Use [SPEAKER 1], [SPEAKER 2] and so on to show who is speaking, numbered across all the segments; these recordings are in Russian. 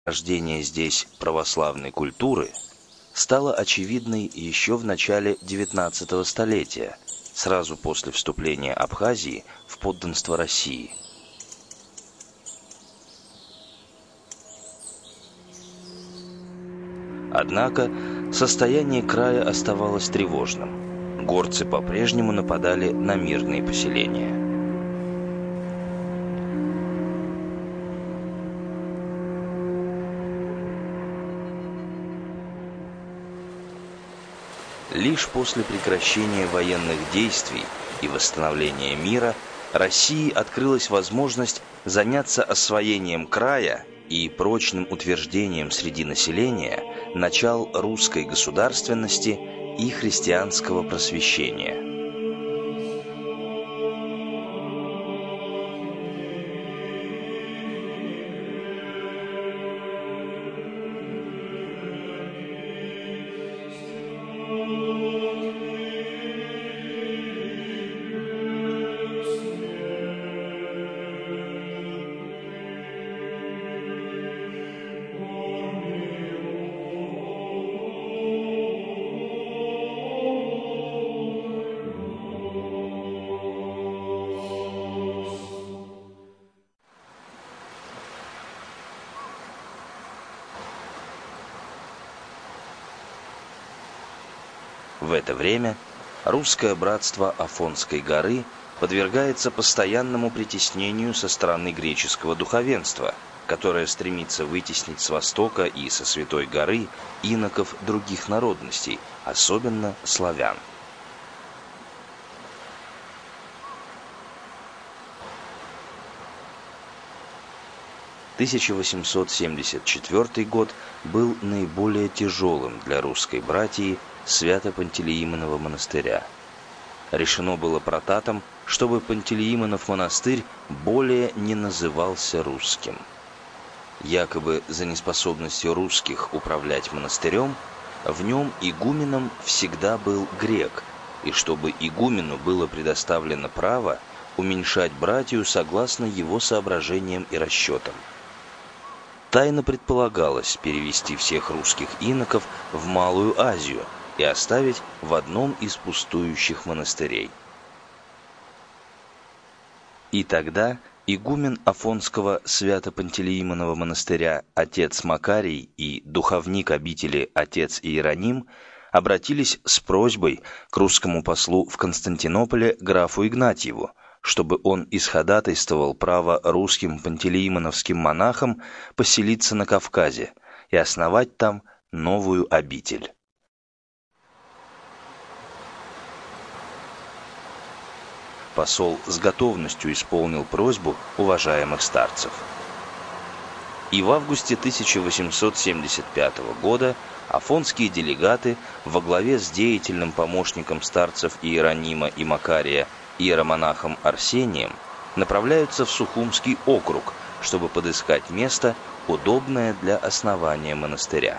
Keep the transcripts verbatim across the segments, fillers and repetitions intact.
[SPEAKER 1] рождения здесь православной культуры стало очевидной еще в начале девятнадцатого столетия, сразу после вступления Абхазии в подданство России. Однако состояние края оставалось тревожным. Горцы по-прежнему нападали на мирные поселения. Лишь после прекращения военных действий и восстановления мира России открылась возможность заняться освоением края и прочным утверждением среди населения начал русской государственности и христианского просвещения. В это время русское братство Афонской горы подвергается постоянному притеснению со стороны греческого духовенства, которое стремится вытеснить с востока и со Святой горы иноков других народностей, особенно славян. тысяча восемьсот семьдесят четвёртый год был наиболее тяжелым для русской братьи Свято-Пантелеимонова монастыря. Решено было протатом, чтобы Пантелеимонов монастырь более не назывался русским. Якобы за неспособностью русских управлять монастырем, в нем игуменом всегда был грек, и чтобы игумену было предоставлено право уменьшать братью согласно его соображениям и расчетам. Тайно предполагалось перевести всех русских иноков в Малую Азию и оставить в одном из пустующих монастырей. И тогда игумен Афонского Свято-Пантелеимонова монастыря отец Макарий и духовник обители отец Иероним обратились с просьбой к русскому послу в Константинополе графу Игнатьеву, чтобы он исходатайствовал право русским пантелеимоновским монахам поселиться на Кавказе и основать там новую обитель. Посол с готовностью исполнил просьбу уважаемых старцев. И в августе тысяча восемьсот семьдесят пятого года афонские делегаты во главе с деятельным помощником старцев Иеронима и Макария иеромонахом Арсением направляются в Сухумский округ, чтобы подыскать место, удобное для основания монастыря.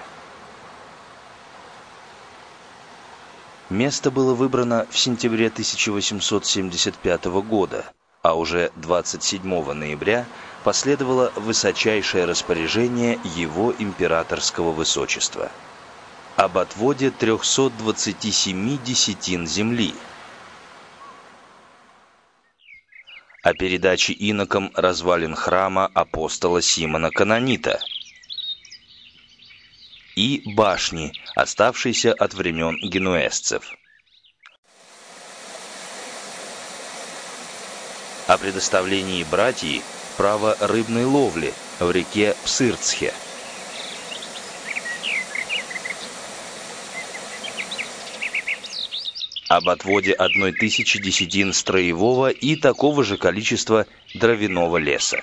[SPEAKER 1] Место было выбрано в сентябре тысяча восемьсот семьдесят пятого года, а уже двадцать седьмого ноября последовало высочайшее распоряжение его императорского высочества об отводе трёхсот двадцати семи десятин земли, о передаче инокам развалин храма апостола Симона Канонита и башни, оставшейся от времен генуэзцев, о предоставлении братьи права рыбной ловли в реке Псырцхе, об отводе одной тысячи десятин строевого и такого же количества дровяного леса.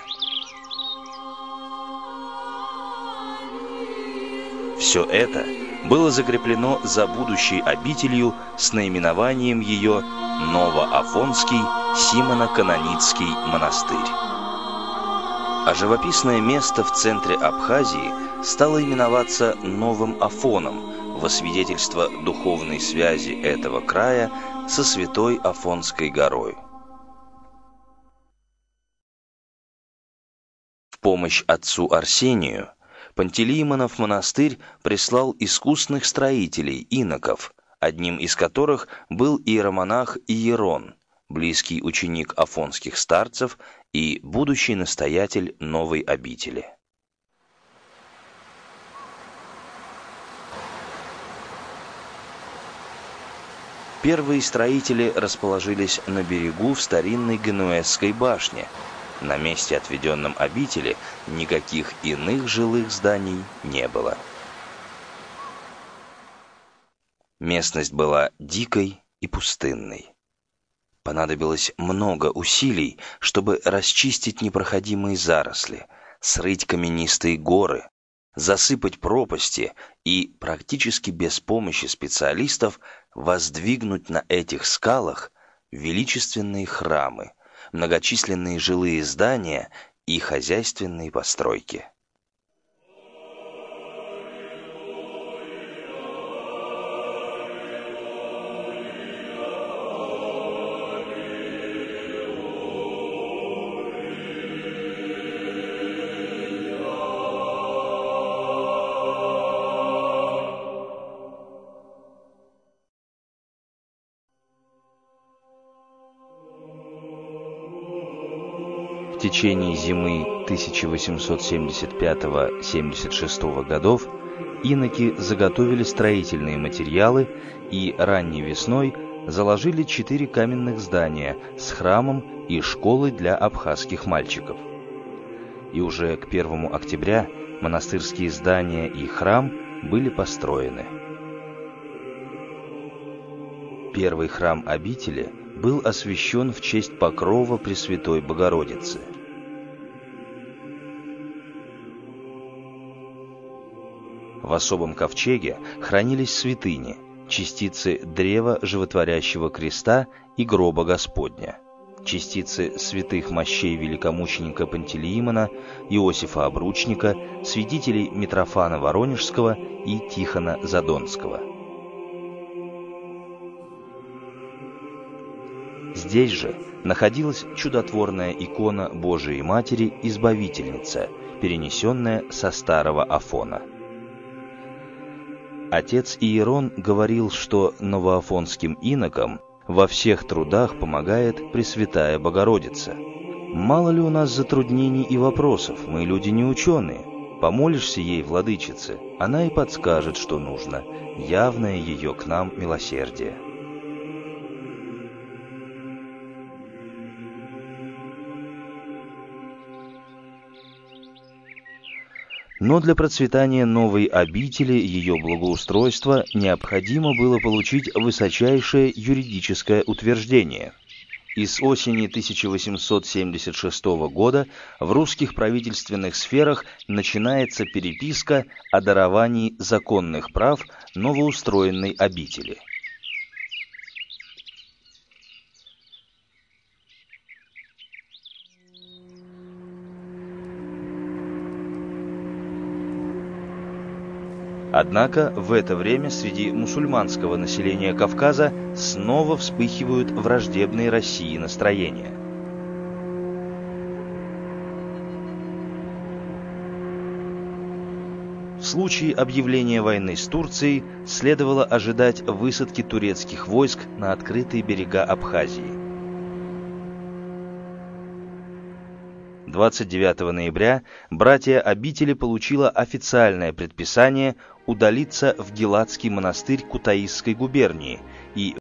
[SPEAKER 1] Все это было закреплено за будущей обителью с наименованием ее Новоафонский Симоно-Каноницкий монастырь. А живописное место в центре Абхазии стало именоваться Новым Афоном во свидетельство духовной связи этого края со Святой Афонской горой. В помощь отцу Арсению Пантелеимонов монастырь прислал искусных строителей, иноков, одним из которых был иеромонах Иерон, близкий ученик афонских старцев и будущий настоятель новой обители. Первые строители расположились на берегу в старинной Генуэзской башне. На месте, отведенном обители, никаких иных жилых зданий не было. Местность была дикой и пустынной. Понадобилось много усилий, чтобы расчистить непроходимые заросли, срыть каменистые горы, засыпать пропасти и, практически без помощи специалистов, воздвигнуть на этих скалах величественные храмы, многочисленные жилые здания и хозяйственные постройки. В течение зимы тысяча восемьсот семьдесят пятого — семьдесят шестого годов иноки заготовили строительные материалы и ранней весной заложили четыре каменных здания с храмом и школой для абхазских мальчиков. И уже к первому октября монастырские здания и храм были построены. Первый храм обители был освящен в честь покрова Пресвятой Богородицы. В особом ковчеге хранились святыни, частицы древа животворящего креста и гроба Господня, частицы святых мощей великомученика Пантелеимона, Иосифа Обручника, святителей Митрофана Воронежского и Тихона Задонского. Здесь же находилась чудотворная икона Божией Матери Избавительница, перенесенная со старого Афона. Отец Иерон говорил, что новоафонским инокам во всех трудах помогает Пресвятая Богородица. Мало ли у нас затруднений и вопросов, мы люди не ученые. Помолишься ей, владычице, она и подскажет, что нужно, явное ее к нам милосердие. Но для процветания новой обители, ее благоустройства, необходимо было получить высочайшее юридическое утверждение. И с осени тысяча восемьсот семьдесят шестого года в русских правительственных сферах начинается переписка о даровании законных прав новоустроенной обители. Однако в это время среди мусульманского населения Кавказа снова вспыхивают враждебные России настроения. В случае объявления войны с Турцией следовало ожидать высадки турецких войск на открытые берега Абхазии. двадцать девятого ноября братья обители получило официальное предписание удалиться в Гелатский монастырь Кутаисской губернии и